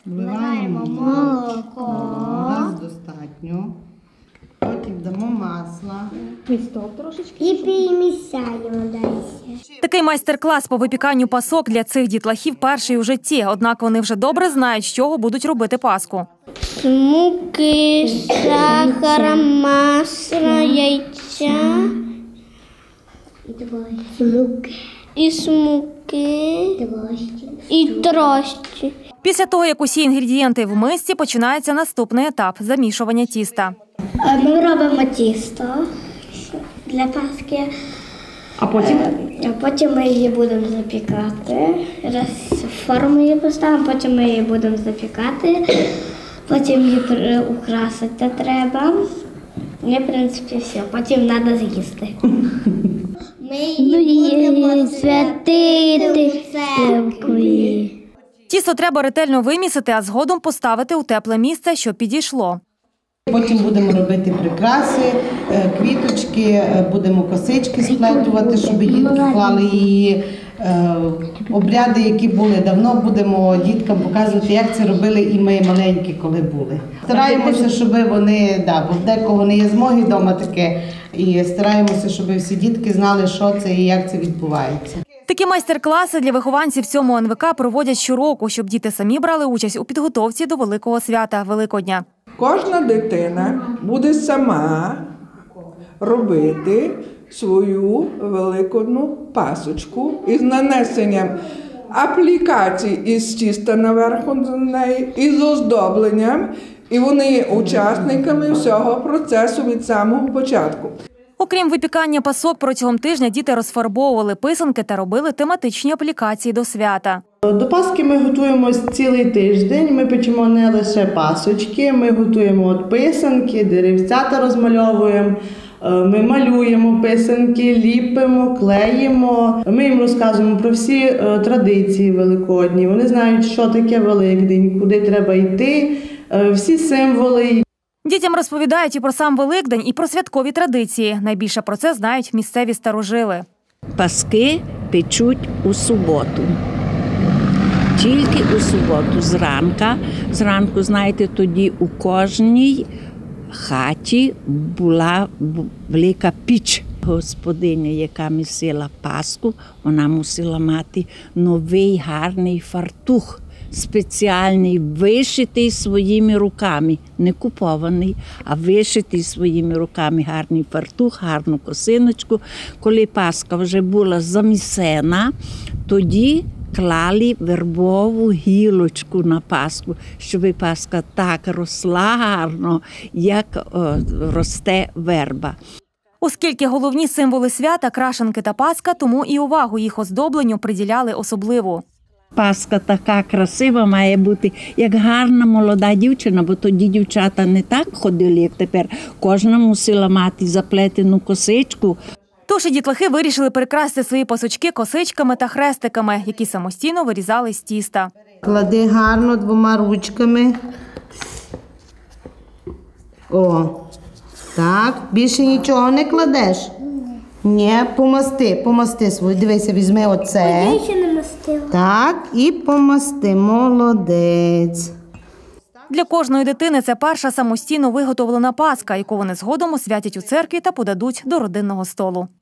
Вливаємо молоко. Раз достатньо. Потім дамо масла. І перемішаємо далі. Такий майстер-клас по випіканню пасок для цих дітлахів перший у житті. Однак вони вже добре знають, з чого будуть робити паску. З муки, сахара, масла, яйця. І смуки. І дрожжі. Після того, як усі інгредієнти в мисці, починається наступний етап – замішування тіста. Ми робимо тісто для паски. А потім? А потім ми її будемо запікати. Раз форму її поставимо, потім ми її будемо запікати. Потім її украсити треба. І, в принципі, все. Потім треба з'їсти. Ми її будемо святити в церкві. Тісто треба ретельно вимісити, а згодом поставити у тепле місце, щоб підійшло. Потім будемо робити прикраси, квіточки, будемо косички сплетувати, щоб клали її. Обряди, які були давно, будемо діткам показувати, як це робили і ми маленькі, коли були. Стараємося, щоб вони, бо в декого не є змоги вдома таке, і стараємося, щоб всі дітки знали, що це і як це відбувається. Такі майстер-класи для вихованців 7-го НВК проводять щороку, щоб діти самі брали участь у підготовці до великого свята – Великодня. Кожна дитина буде сама робити свою великодну пасочку із нанесенням аплікацій із тіста наверху неї, із оздобленням, і вони є учасниками всього процесу від самого початку. Окрім випікання пасок, протягом тижня діти розфарбовували писанки та робили тематичні аплікації до свята. До Пасхи ми готуємось цілий тиждень, ми печемо не лише пасочки, ми готуємо писанки, деревцята розмальовуємо, ми малюємо писанки, ліпимо, клеїмо. Ми їм розказуємо про всі традиції великодні, вони знають, що таке Великдень, куди треба йти, всі символи. Дітям розповідають і про сам Великдень, і про святкові традиції. Найбільше про це знають місцеві старожили. Паски печуть у суботу. Тільки у суботу зранку, знаєте, тоді у кожній хаті була велика піч. Господиня, яка місила Пасху, вона мусила мати новий гарний фартух. Спеціальний, вишитий своїми руками, не купований, а вишитий своїми руками гарний фартух, гарну косиночку. Коли Пасха вже була замісена, тоді клали вербову гілочку на Пасху, щоб Пасха так росла гарно, як росте верба. Оскільки головні символи свята – крашенки та Пасха, тому і увагу їх оздобленню приділяли особливо. Пасха така красива має бути, як гарна молода дівчина, бо тоді дівчата не так ходили, як тепер. Кожна мусила мати заплетену косичку. Тож і дітлахи вирішили прикрасити свої пасочки косичками та хрестиками, які самостійно вирізали з тіста. Клади гарно 2 ручками. О, так. Більше нічого не кладеш? Ні, помасти свою. Дивися, візьми оце. Я ще не мастила. Так, і помасти. Молодець. Для кожної дитини це перша самостійно виготовлена паска, яку вони згодом освятять у церкві та подадуть до родинного столу.